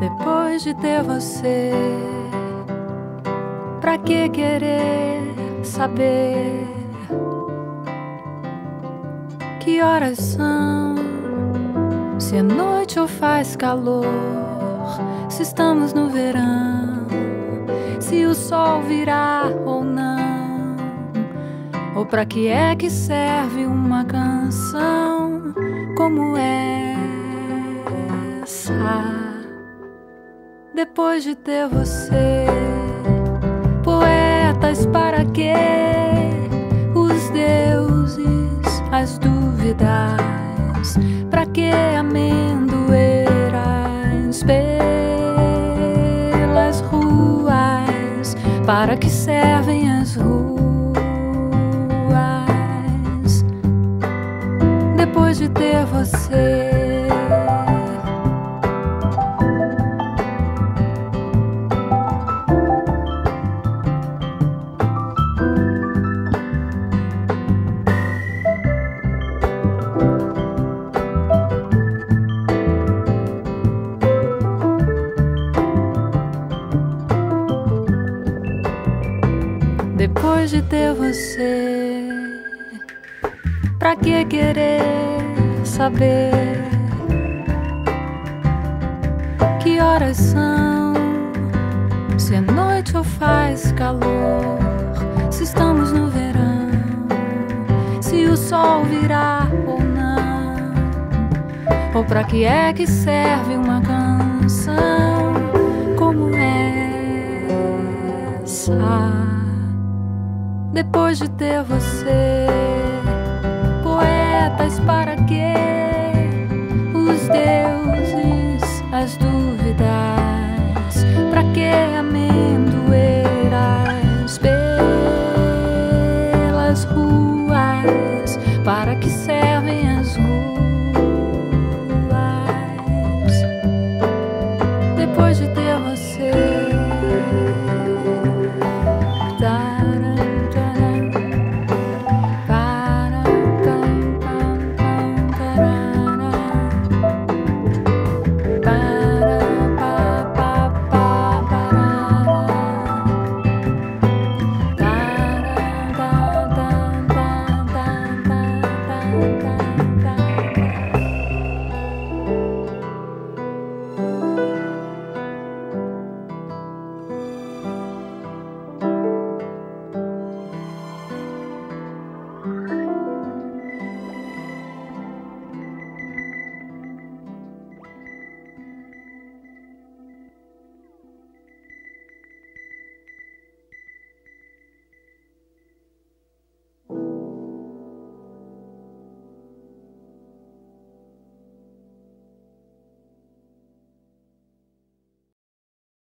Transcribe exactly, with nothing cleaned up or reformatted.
Depois de ter você, pra que querer saber que horas são? Se é noite ou faz calor, se estamos no verão, se o sol virá ou não, ou pra que é que serve uma canção como essa? Depois de ter você, poetas, para que os deuses, as dúvidas, pra que amendoeiras pelas ruas, para que servem as ruas? Depois de ter você, depois de ter você, pra que querer saber que horas são? Se é noite ou faz calor, se estamos no verão, se o sol virá ou não, ou pra que é que serve uma canção como essa? Depois de ter você, poetas, para que os deuses, as dúvidas, pra que amendoeiras pelas ruas, para que servem as ruas? Depois de